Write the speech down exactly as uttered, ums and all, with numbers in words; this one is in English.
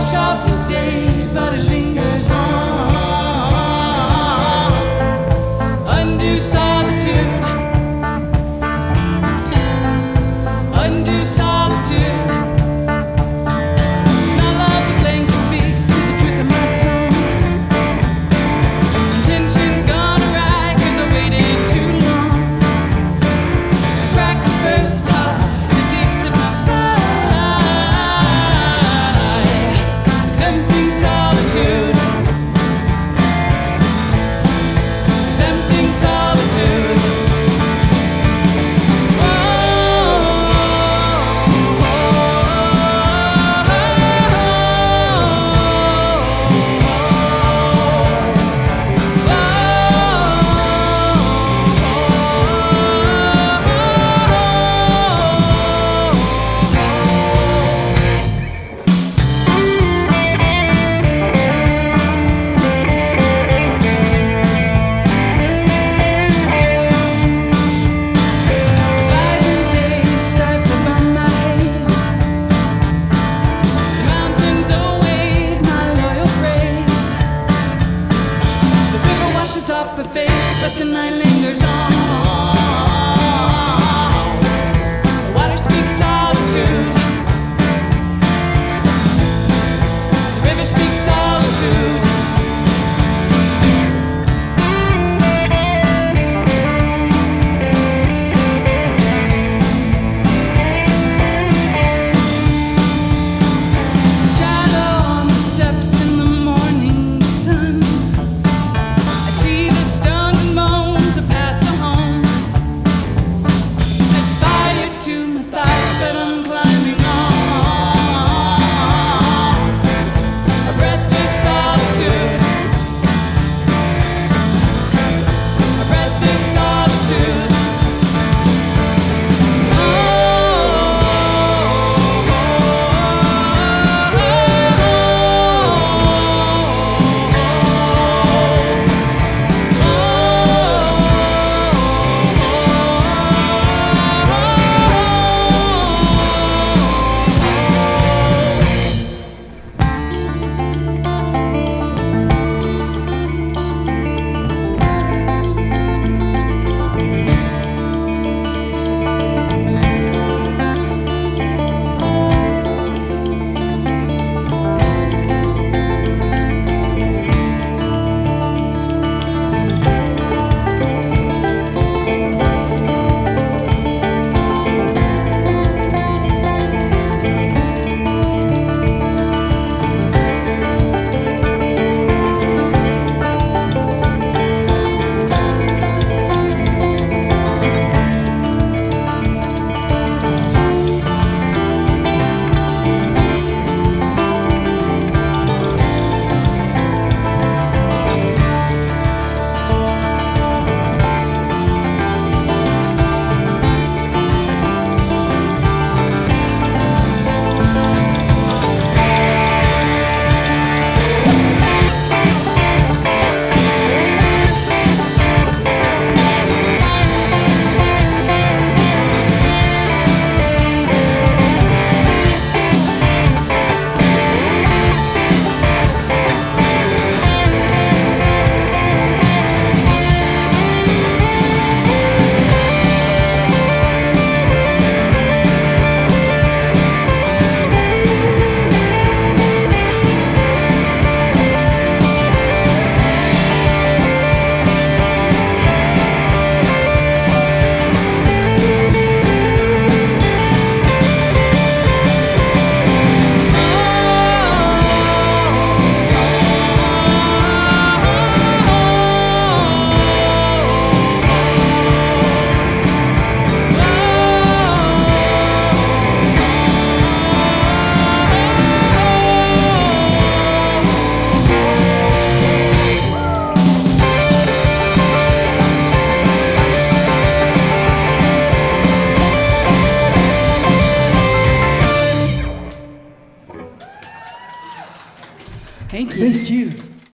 wash off the day, but it lingers on. Undue solitude, undue solitude. Smell of the blanket speaks to the truth of my soul. Intention's gone awry, 'cause I waited too long. I cracked the first star in the deeps of my side, exempting solitude, exempting solitude. Off her face, but the night lingers on. The water speaks solitude, the river speaks solitude. Shadow on the steps in the morning sun. But I'm climbing on. A breathless solitude, a breathless solitude. Oh, oh, oh, Thank you. Thank you.